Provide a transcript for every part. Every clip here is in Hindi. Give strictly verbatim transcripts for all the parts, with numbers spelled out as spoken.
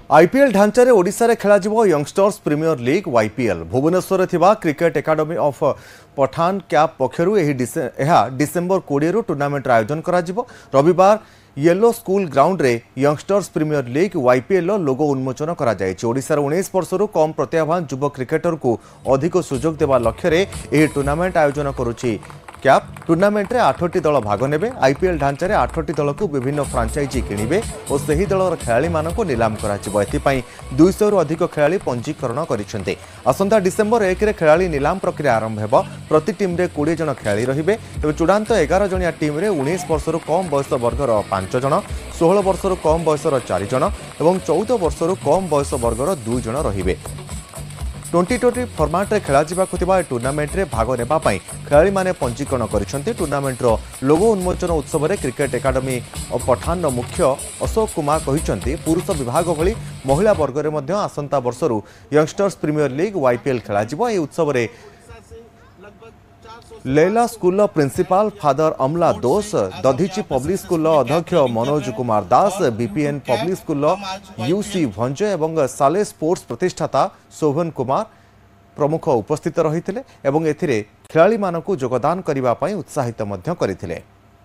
आईपीएल ढांचारे ओडिशा रे खेला जिवो youngsters premier league YPL Bhubaneswar थिबा cricket academy of Pathan cap पक्षरु एही डिसेंबर बीस रु टूर्नामेंट आयोजन करा जिवो। रविवार येलो स्कूल ग्राउंड रे youngsters premier league YPL logo उन्मोचन करा जायछि। ओडिशा उन्नीस वर्षरु कम प्रतिभावान युवा क्रिकेटर को अधिक सुजोग देवा लक्ष्य रे एही टूर्नामेंट आयोजन करुछि कैप। टूर्नामेंट रे आठटी दल भाग नेबे। आईपीएल ढांचारे आठटी दल को विभिन्न फ्रांचाइजी किणिबे और सही दलर खेलाड़ी मानक निलाम कराजिबो। एथिपाई दुईशह रु अधिक खेलाड़ी पंजीकरण करिसेंते। आसंता डिसेंबर एक रे खेलाड़ी निलाम प्रक्रिया आरंभ हेबो। प्रति टीम रे बीस जन खेलाड़ी रहिबे। एबे चूड़ांत ग्यारह जणिया टीम रे उन्नीस वर्षरु कम बयस वर्गर पांच जन, सोलह वर्षरु कम बयसर चार जन और चौदह वर्षरु कम बयस वर्गर दुई जन रहिबे। ट्वेंटी ट्वेंटी फर्माट रे खेला जिबाकु थिबा टूर्नामेंट रे भाग नेबा पई खेलाड़ी माने पंजीकरण करिसेंते। टूर्नामेंट रो लोगो उन्मोचन उत्सव रे क्रिकेट एकाडेमी ऑफ पठान रो मुख्य अशोक कुमार कहिसेंते पुरुष विभाग भली महिला वर्ग रे मध्ये आसंता वर्षरु यंगस्टर्स प्रीमियर लीग वाईपीएल खेला जिवो। ए उत्सव रे लैला स्कूल प्रिंसिपाल फादर अमला दोष, दधीची पब्लिक स्कूल अध्यक्ष Manoj Kumar Das, BPN public school UC Bhanj एवं साले स्पोर्ट्स प्रतिष्ठाता शोभन कुमार प्रमुख उपस्थित रहिथिले एवं एथिरे खेलाड़ी मानकु योगदान करिबा पई उत्साहित मध्य करिथिले।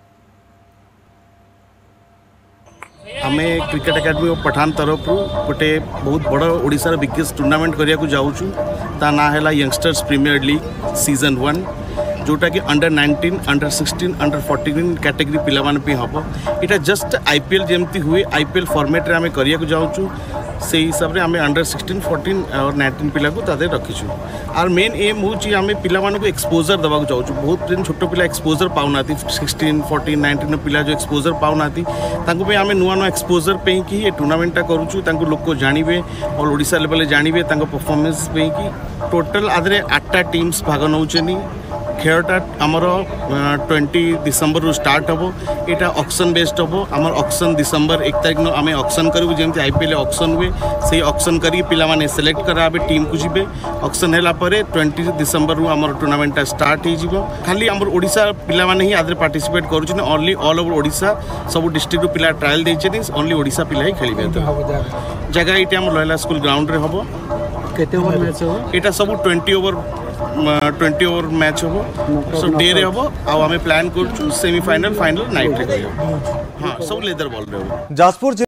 आमे क्रिकेट एकेडमी ऑफ पठान तरफ गोटे बहुत बड़ ओडिशा बिगेस्ट टूर्नामेंट करिया को जाऊछु। ता ना हैला youngsters premier league season one, जोटा कि under nineteen, under sixteen, under fourteen category पिला माने पे हबो। इटा जस्ट आईपीएल जेमती हुए आईपीएल फॉर्मेट रे आमे करिया को जाऊछु। से हिसाब रे आमे अंडर सिक्सटीन, फोर्टीन और नाइंटीन पिला को तादे रखिछु। आर मेन एम होची आमे पिला माने को एक्सपोजर दबा को जाऊछु। बहुत दिन छोटो पिला एक्सपोजर पाउनाती, सिक्सटीन, फोर्टीन, नाइंटीन पिला जो एक्सपोजर पाउनाती तांको पे आमे नुवा नुवा एक्सपोजर पे कि ये टूर्नामेंट टा करूछु। तांको लोक को जानिबे और ओडिशा लेवल जानिबे तांको परफॉर्मेंस पे कि टोटल आदरे आठटा टीम्स भाग नउचनी। खेलटा आमर ट्वेंटी डिसेंबर रु स्टार्ट हम। यहाँ ऑक्शन बेस्ड हम। आम ऑक्शन डिसेंबर एक तारीख आम ऑक्शन करूँ जमी आईपीएल ऑक्शन हुए से ऑक्शन करी पिला माने सेलेक्ट कराबे टीम को जीवे। ऑक्शन है ट्वेंटी डिसेंबर रु आम टूर्नामेंट स्टार्ट हो। खाली आम ओडिशा पिला माने ही आदरे पार्टिसिपेट करुँच ओनली ऑल ओवर ओडिशा सब डिस्ट्रिक्ट पिला ट्रायल देते ओनली ओडिशा पिला ही खेलिबे। जगह ये आम लैला स्कूल ग्राउंड रे हम। केते ओवर मैच हो? यहाँ सब twenty over twenty over match हम। सो डे रे हम आउ आमे प्लान करछु सेमीफाइनल फाइनल नाइट रे। हां सब लेदर बॉल रे। जाजपुर